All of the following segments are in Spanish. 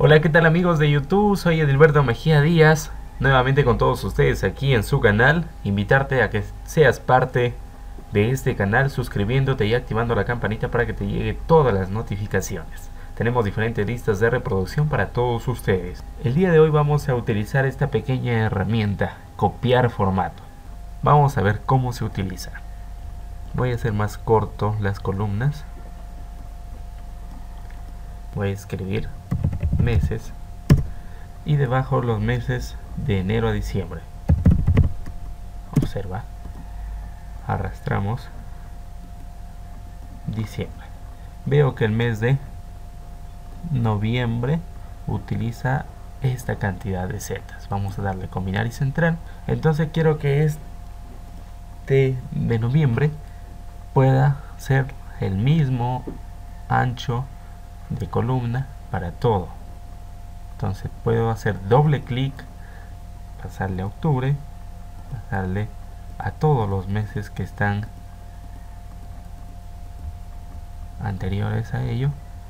Hola, ¿qué tal amigos de YouTube? Soy Edilberto Mejía Díaz, nuevamente con todos ustedes aquí en su canal. Invitarte a que seas parte de este canal suscribiéndote y activando la campanita para que te llegue todas las notificaciones. Tenemos diferentes listas de reproducción para todos ustedes. El día de hoy vamos a utilizar esta pequeña herramienta, copiar formato. Vamos a ver cómo se utiliza. Voy a hacer más corto las columnas. Voy a escribir meses y debajo los meses de enero a diciembre. Observa, arrastramos diciembre. Veo que el mes de noviembre utiliza esta cantidad de celdas. Vamos a darle combinar y centrar. Entonces quiero que este de noviembre pueda ser el mismo ancho de columna para todo. Entonces puedo hacer doble clic, pasarle a octubre, pasarle a todos los meses que están anteriores a ello.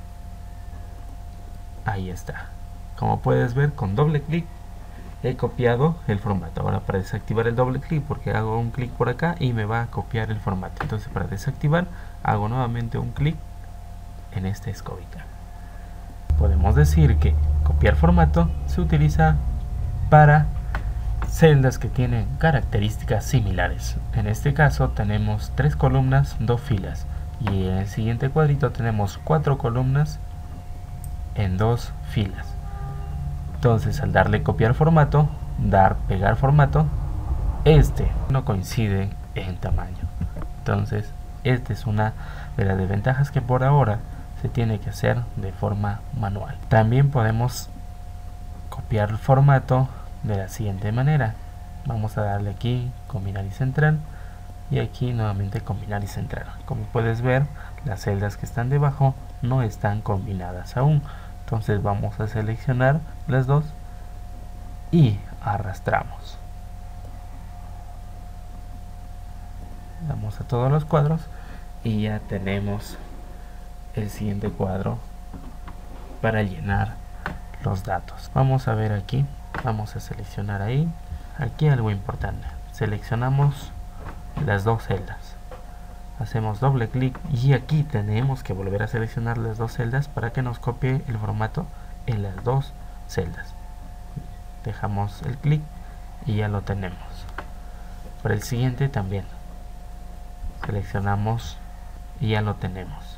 Ahí está. Como puedes ver, con doble clic he copiado el formato. Ahora, para desactivar el doble clic, porque hago un clic por acá y me va a copiar el formato. Entonces, para desactivar, hago nuevamente un clic en esta escobita. Podemos decir que copiar formato se utiliza para celdas que tienen características similares. En este caso tenemos 3 columnas, 2 filas, y en el siguiente cuadrito tenemos 4 columnas en 2 filas. Entonces, al darle copiar formato, pegar formato, este no coincide en tamaño. Entonces, esta es una de las desventajas que por ahora se tiene que hacer de forma manual. También podemos copiar el formato de la siguiente manera. Vamos a darle aquí combinar y centrar, y aquí nuevamente combinar y centrar. Como puedes ver, las celdas que están debajo no están combinadas aún. Entonces vamos a seleccionar las dos y arrastramos. Damos a todos los cuadros y ya tenemos el siguiente cuadro para llenar los datos. Vamos a ver aquí, vamos a seleccionar ahí. Aquí algo importante, seleccionamos las dos celdas, hacemos doble clic y aquí tenemos que volver a seleccionar las dos celdas para que nos copie el formato en las dos celdas. Dejamos el clic y ya lo tenemos. Para el siguiente también seleccionamos y ya lo tenemos.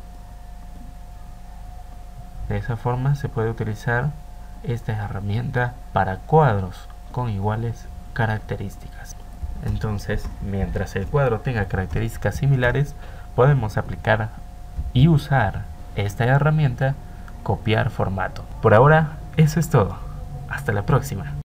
De esa forma se puede utilizar esta herramienta para cuadros con iguales características. Entonces, mientras el cuadro tenga características similares, podemos aplicar y usar esta herramienta, copiar formato. Por ahora, eso es todo. Hasta la próxima.